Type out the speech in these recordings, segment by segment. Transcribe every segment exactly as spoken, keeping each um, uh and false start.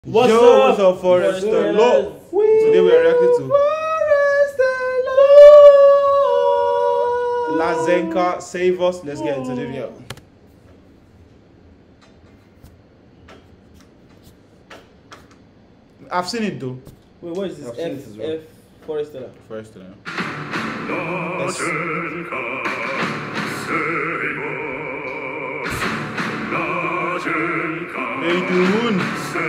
What's Yo, up? what's up, Forest Forest Law? Today we are reacting to Lazenka, Save Us. Let's get into the video. I've seen it though. Wait, what is this? I've seen F, it as well. F Forest Law. Forest Law. How you doing?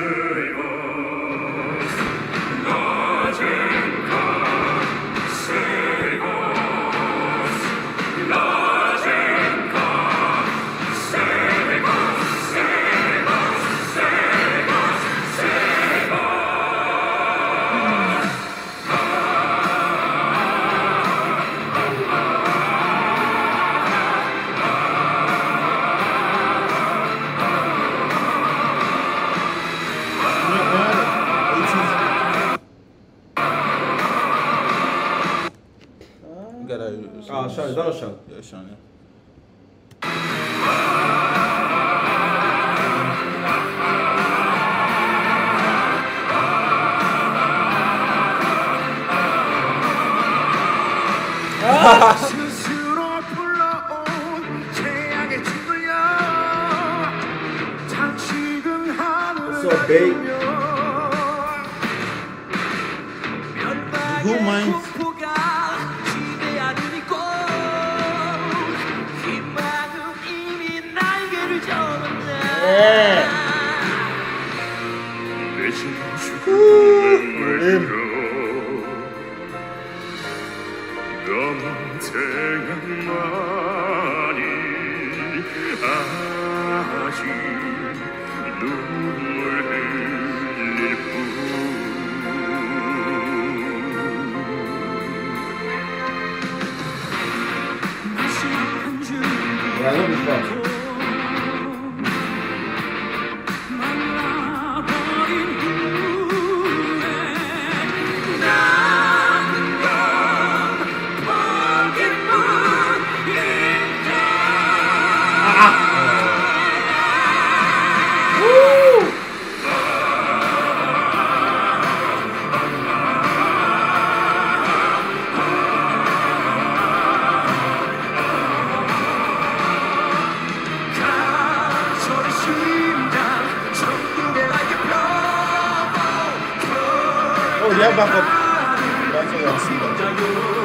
Ah, Sean, is that not Sean? Yeah, Sean, yeah. 스스로 불러온 태양의 친구여 장식은 하늘을 What's up, babe? Who minds? Yeah. 아직 눈물 흘릴 뿐 마지막 한 줄 Yeah, I know this part. 말라버린 후에 남은 건 포기뿐이다. 가소리 심장 천국에 날개 펴고 Oh, they have backup. That's what I see. That.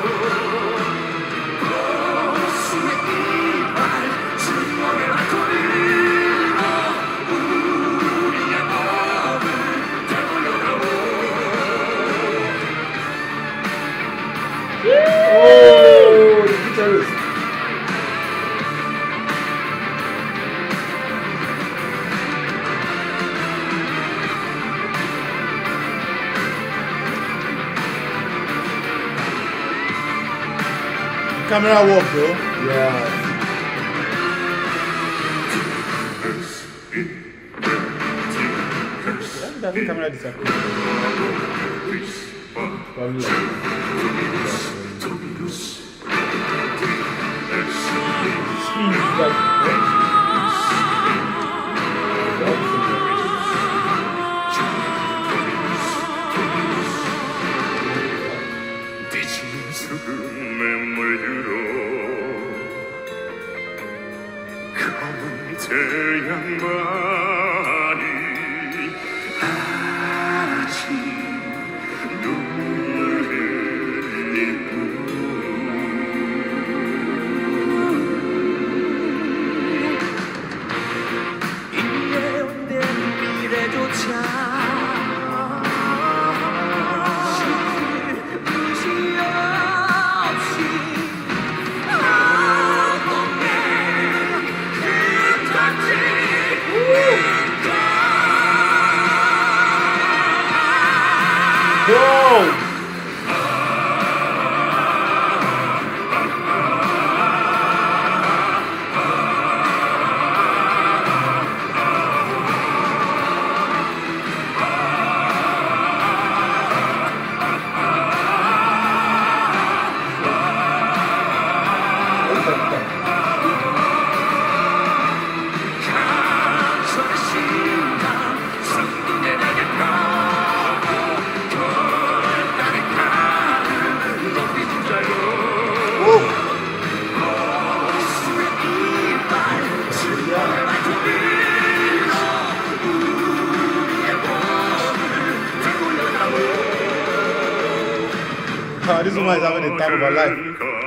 수의 이발 증오의 알코올로 우리의 몸을 Oh, the guitarist. Camera work, bro. Yeah. That's the camera disappeared. Probably like Screen is like. 뒤진 수금에 물들어 검은 태양만이 아직 눈물 흘릴 뿐 인내온된 미래조차 Bro! 가소리 심장 천국에 날개 펴고 Oh, this woman is having the time of her life.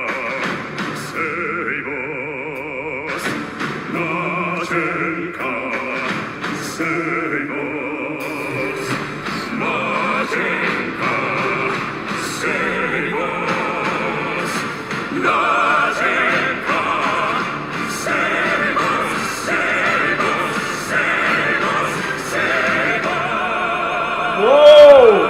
Whoa!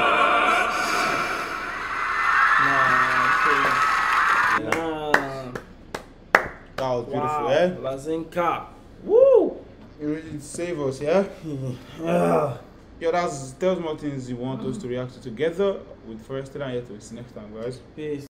That was beautiful, Wow. eh? Lazinka. Woo! You really save us, yeah? Yeah. Yo, that's tell us more things you want us to react to together with Forest and yet to see next time, guys. Peace.